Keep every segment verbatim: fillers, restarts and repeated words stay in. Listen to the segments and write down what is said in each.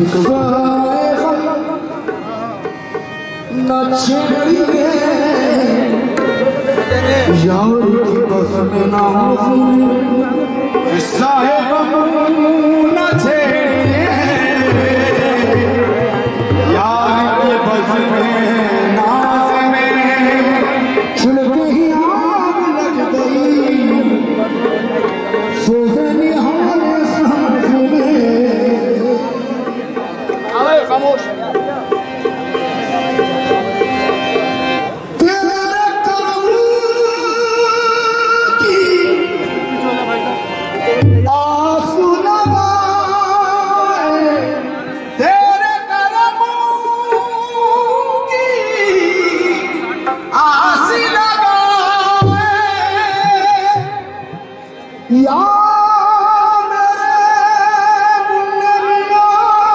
शिकवाए न छेड़िए यार की बस में ना साहेब न छेड़िए यार की बस में नाज में छिड़के ही आग लग गई सोचे निहारे सांस में खामोश या मेरे मुन्ने मियां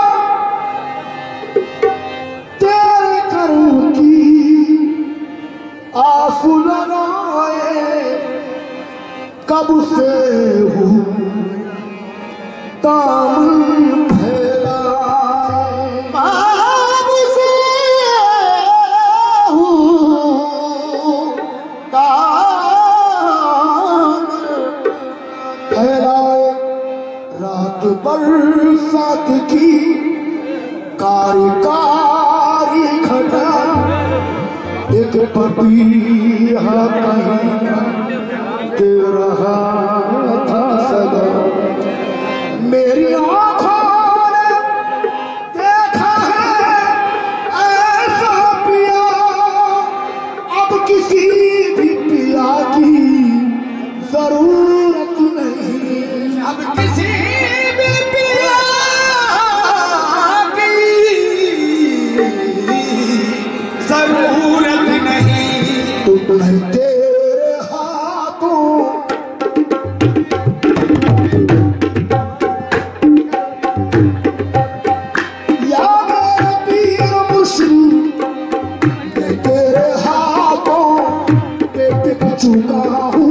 तेरे करूं की आंसू लगाए कब से हूँ दामन फैलाए कब से हूँ फैलाए रात बरसात की कारी कारी घटा एक पपीहा कहीं दे रहा था सदा मेरी आँखों ने देखा है ऐसा पिया अब किसी भी पिया की जरूरत नहीं अब किसी भी पिया की जरूरत नहीं तुम तेरे हाथों या मेरे पीर मुर्शिद मैं तेरे हाथों पे टिक चुका हूँ